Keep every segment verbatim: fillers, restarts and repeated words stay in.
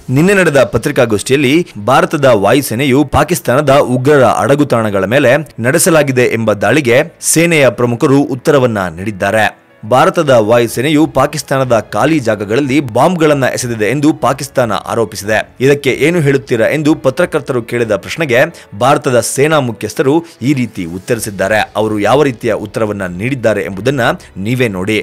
ನಿನ್ನೆ ನಡೆದ ಪತ್ರಿಕಾಗೋಷ್ಠಿಯಲ್ಲಿ ಭಾರತದ ವಾಯುಸೇನೆಯು ಪಾಕಿಸ್ತಾನದ ಉಗ್ರರ ಅಡಗುತಾಣಗಳ ಮೇಲೆ ನಡೆಸಲಾಗಿದೆ ಎಂಬ ದಾಳಿಗೆ ಸೇನೆಯ ಪ್ರಮುಖರು ಉತ್ತರವನ್ನ ನೀಡಿದ್ದಾರೆ. ಭಾರತದ ವಾಯುಸೇನೆಯು ಪಾಕಿಸ್ತಾನದ ಖಾಲಿ ಜಾಗಗಳಲ್ಲಿ ಬಾಂಬ್ಗಳನ್ನು ಎಸೆದಿದೆ ಎಂದು ಪಾಕಿಸ್ತಾನ ಆರೋಪಿಸಿದೆ. ಇದಕ್ಕೆ ಏನು ಹೇಳುತ್ತೀರಾ ಎಂದು ಪತ್ರಕರ್ತರು ಕೇಳಿದ ಪ್ರಶ್ನೆಗೆ ಭಾರತದ ಸೇನಾ ಮುಖ್ಯಸ್ಥರು ಈ ರೀತಿ ಉತ್ತರಿಸಿದ್ದಾರೆ. ಅವರು ಯಾವ ರೀತಿಯ ಉತ್ತರವನ್ನ ನೀಡಿದ್ದಾರೆ ಎಂಬುದನ್ನ ನೀವೇ ನೋಡಿ.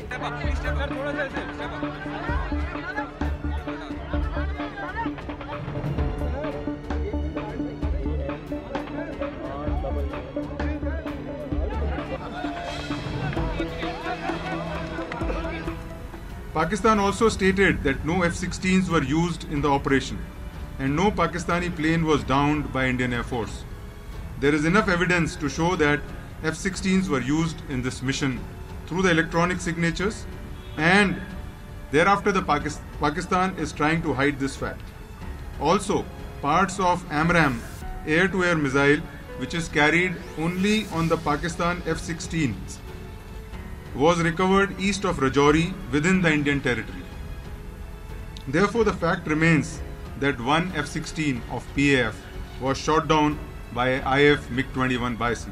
Pakistan also stated that no F sixteens were used in the operation and no Pakistani plane was downed by Indian Air Force. There is enough evidence to show that F sixteens were used in this mission through the electronic signatures, and thereafter the Pakistan, Pakistan is trying to hide this fact. Also, parts of AMRAAM air-to-air missile, which is carried only on the Pakistan F sixteens, was recovered east of Rajouri within the Indian territory. Therefore, the fact remains that one F sixteen of P A F was shot down by I F MiG twenty-one Bison.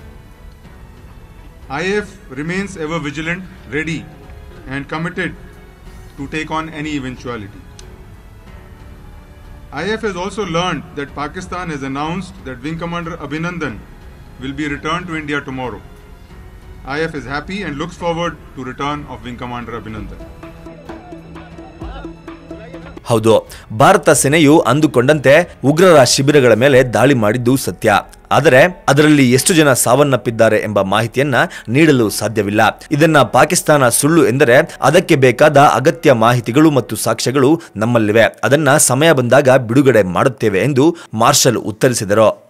I A F remains ever vigilant, ready and committed to take on any eventuality. I A F has also learned that Pakistan has announced that Wing Commander Abhinandan will be returned to India tomorrow. I A F is happy and looks forward to return of Wing Commander Abhinandan. ಹೌದು, ಭಾರತ ಸೇನೆಯು ಅಂದುಕೊಂಡಂತೆ ಉಗ್ರರ ಶಿಬಿರಗಳ ಮೇಲೆ ದಾಳಿ ಮಾಡಿದ್ದು ಸತ್ಯ. ಆದರೆ ಅದರಲ್ಲಿ ಎಷ್ಟು ಜನ ಸಾವನ್ನಪ್ಪಿದ್ದಾರೆ ಎಂಬ ಮಾಹಿತಿಯನ್ನ ನೀಡಲು ಸಾಧ್ಯವಿಲ್ಲ. ಇದನ್ನ ಪಾಕಿಸ್ತಾನ ಸುಳ್ಳು ಎಂದರೆ ಅದಕ್ಕೆ ಬೇಕಾದ ಅಗತ್ಯ ಮಾಹಿತಿಗಳು ಮತ್ತು ಸಾಕ್ಷ್ಯಗಳು ನಮ್ಮಲ್ಲಿವೆ. ಅದನ್ನ ಸಮಯ ಬಂದಾಗ ಬಿಡುಗಡೆ ಮಾಡುತ್ತೇವೆ ಎಂದು ಮಾರ್ಷಲ್ ಉತ್ತರಿಸಿದರು.